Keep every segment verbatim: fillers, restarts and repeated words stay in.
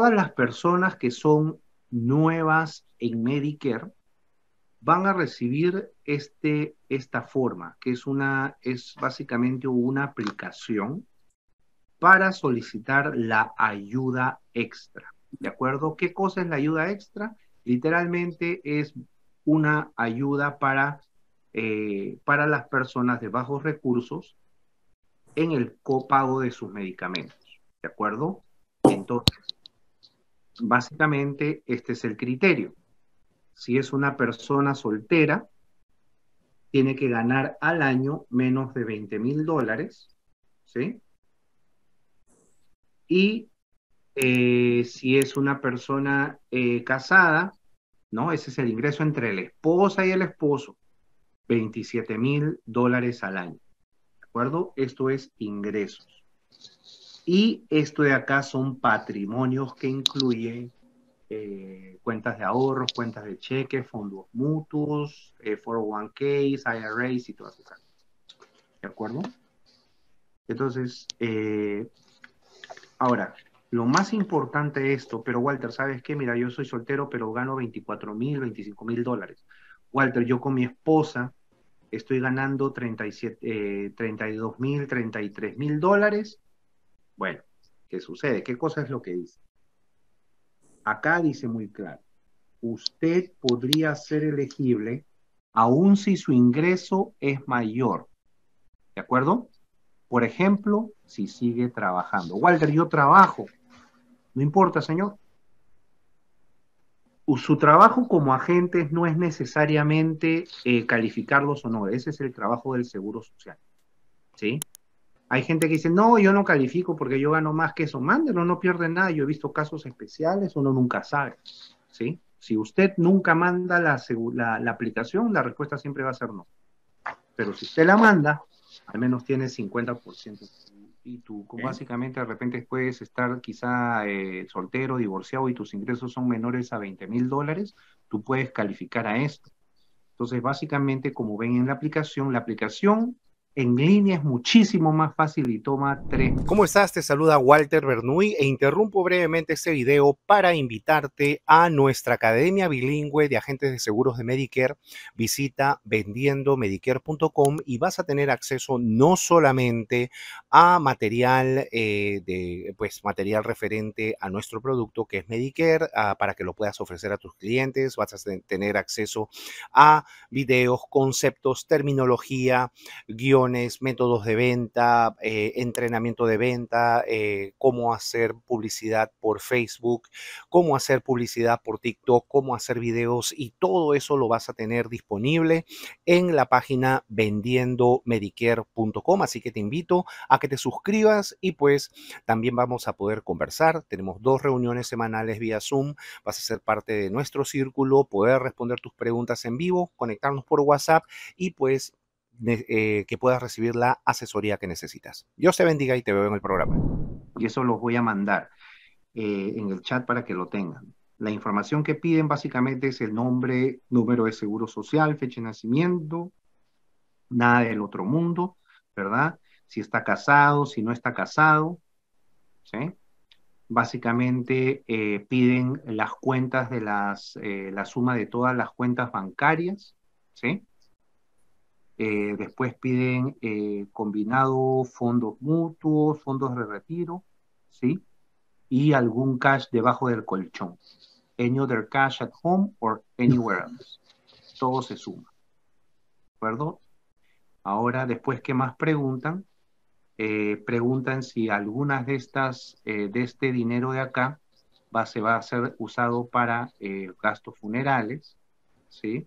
todas las personas que son nuevas en Medicare van a recibir este, esta forma, que es, una, es básicamente una aplicación para solicitar la ayuda extra. ¿De acuerdo? ¿Qué cosa es la ayuda extra? Literalmente es una ayuda para, eh, para las personas de bajos recursos en el copago de sus medicamentos. ¿De acuerdo? Entonces, básicamente este es el criterio. Si es una persona soltera, tiene que ganar al año menos de veinte mil dólares, ¿sí? Y eh, si es una persona eh, casada, ¿no? Ese es el ingreso entre la esposa y el esposo, veintisiete mil dólares al año, ¿de acuerdo? Esto es ingresos. Y esto de acá son patrimonios que incluyen eh, cuentas de ahorros, cuentas de cheque, fondos mutuos, eh, cuatro oh one Ks, I R As y todas esas cosas, ¿de acuerdo? Entonces, eh, ahora, lo más importante de esto, pero Walter, ¿sabes qué? Mira, yo soy soltero, pero gano veinticuatro mil, veinticinco mil dólares. Walter, yo con mi esposa estoy ganando treinta y siete, eh, treinta y dos mil, treinta y tres mil dólares. Bueno, ¿qué sucede? ¿Qué cosa es lo que dice? Acá dice muy claro, usted podría ser elegible aun si su ingreso es mayor, ¿de acuerdo? Por ejemplo, si sigue trabajando. Walter, yo trabajo. No importa, señor. Su trabajo como agentes no es necesariamente eh, calificarlos o no. Ese es el trabajo del Seguro Social, ¿sí? Hay gente que dice, no, yo no califico porque yo gano más que eso. Mándelo, no pierden nada. Yo he visto casos especiales, uno nunca sabe, ¿sí? Si usted nunca manda la, la, la aplicación, la respuesta siempre va a ser no. Pero si usted la manda, al menos tiene cincuenta por ciento. Y tú, ¿Eh? básicamente, de repente puedes estar quizá eh, soltero, divorciado y tus ingresos son menores a veinte mil dólares, tú puedes calificar a esto. Entonces, básicamente, como ven en la aplicación, la aplicación en línea es muchísimo más fácil y toma tres. ¿Cómo estás? Te saluda Walter Bernuy e interrumpo brevemente este video para invitarte a nuestra Academia Bilingüe de Agentes de Seguros de Medicare. Visita vendiendo medicare punto com y vas a tener acceso no solamente a material, eh, de, pues, material referente a nuestro producto que es Medicare, uh, para que lo puedas ofrecer a tus clientes. Vas a tener acceso a videos, conceptos, terminología, guiones, métodos de venta, eh, entrenamiento de venta, eh, cómo hacer publicidad por Facebook, cómo hacer publicidad por TikTok, cómo hacer videos, y todo eso lo vas a tener disponible en la página vendiendo medicare punto com. Así que te invito a que te suscribas y pues también vamos a poder conversar. Tenemos dos reuniones semanales vía Zoom. Vas a ser parte de nuestro círculo, poder responder tus preguntas en vivo, conectarnos por WhatsApp y pues Eh, que puedas recibir la asesoría que necesitas. Dios te bendiga y te veo en el programa. Y eso los voy a mandar eh, en el chat para que lo tengan. La información que piden básicamente es el nombre, número de seguro social, fecha de nacimiento, nada del otro mundo, ¿verdad? Si está casado, si no está casado, ¿sí? Básicamente eh, piden las cuentas de las, eh, la suma de todas las cuentas bancarias, ¿sí? Eh, después piden eh, combinado fondos mutuos, fondos de retiro, ¿sí? Y algún cash debajo del colchón. Any other cash at home or anywhere else. Todo se suma, ¿de acuerdo? Ahora, después, ¿qué más preguntan? Eh, preguntan si algunas de estas, eh, de este dinero de acá, va, se va a ser usado para eh, gastos funerales, ¿sí?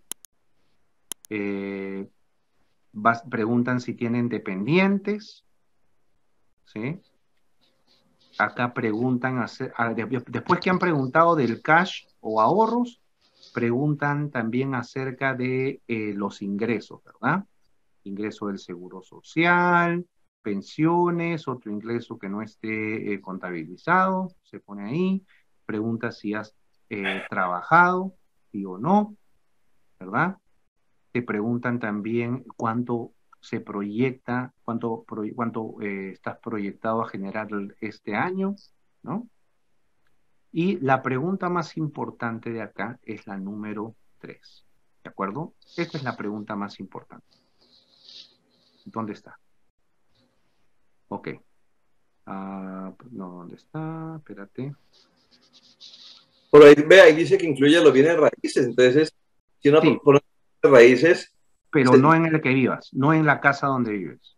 Eh, va, preguntan si tienen dependientes, ¿sí? Acá preguntan, hacer, ah, después que han preguntado del cash o ahorros, preguntan también acerca de eh, los ingresos, ¿verdad? Ingreso del seguro social, pensiones, otro ingreso que no esté eh, contabilizado, se pone ahí, pregunta si has eh, trabajado, sí o no, ¿verdad? Te preguntan también cuánto se proyecta, cuánto, pro, cuánto eh, estás proyectado a generar este año, ¿no? Y la pregunta más importante de acá es la número tres. ¿De acuerdo? Esta es la pregunta más importante. ¿Dónde está? Ok. Uh, no, ¿dónde está? Espérate. Por ahí, ve, ahí dice que incluye los bienes raíces. Entonces, si una Sí, pone raíces... pero se... no en el que vivas, no en la casa donde vives.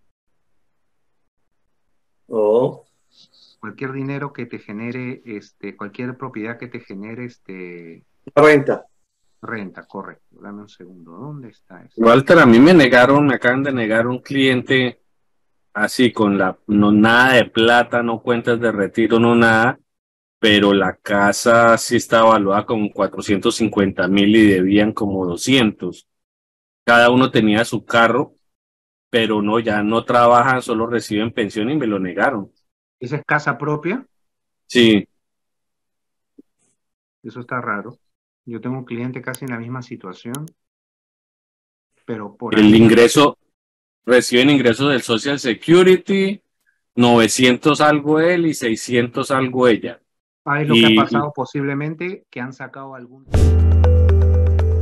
Oh. Cualquier dinero que te genere, este, cualquier propiedad que te genere, este... renta. Renta, correcto. Dame un segundo. ¿Dónde está eso? Walter, a mí me negaron, me acaban de negar un cliente así con la, no nada de plata, no cuentas de retiro, no nada, pero la casa sí está evaluada como cuatrocientos cincuenta mil y debían como doscientos. Cada uno tenía su carro, pero no, ya no trabajan, solo reciben pensión y me lo negaron. ¿Esa es casa propia? Sí. Eso está raro. Yo tengo un cliente casi en la misma situación, pero por El ahí... ingreso, reciben ingresos del Social Security, novecientos algo él y seiscientos algo ella. Ah, es lo que ha Y, pasado posiblemente, que han sacado algún...